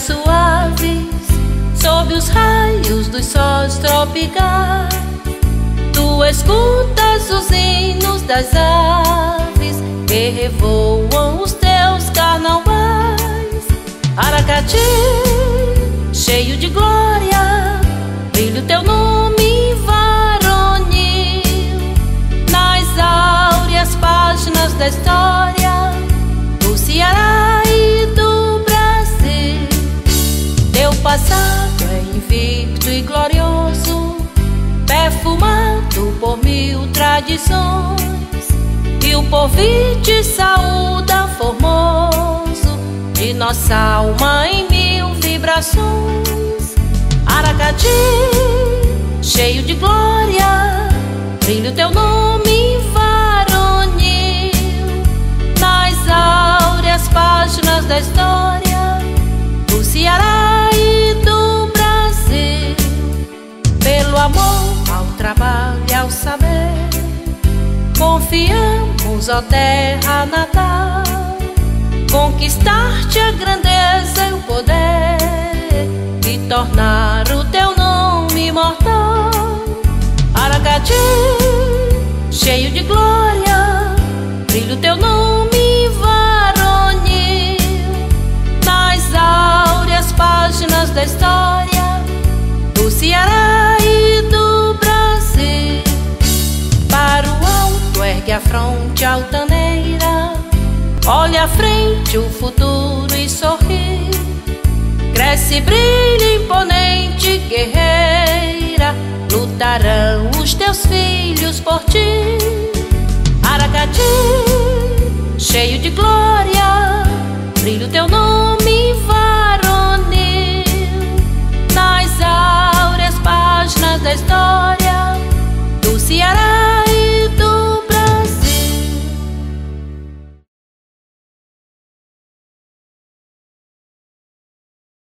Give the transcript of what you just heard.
suaves sob os raios dos sóis tropicais. Tu escutas os hinos das aves que revoam os teus carnavais. Aracati, cheio de glória, brilha o teu nome varonil nas áureas páginas da história do Ceará e do Brasil. Teu passado é invicto e glorioso, perfumado por 1000 tradições, e o porvir te saúda formoso de nossa alma em 1000 vibrações. Aracati, cheio de glória, brilha o teu nome varonil nas áureas páginas da história do Ceará e do Brasil. Pelo amor ao trabalho e ao saber, confiamos, ó terra natal, conquistar-te a grandeza e o poder e tornar o teu nome imortal. Aracati, cheio de glória, brilha o teu nome varonil nas áureas páginas da história do Ceará e do Brasil. Para o alto ergue a fronte altaneira, olha à frente o futuro e sorri. Cresce, brilha, imponente, guerreira, lutarão os teus filhos por ti. Aracati, cheio de glória, brilha o teu nome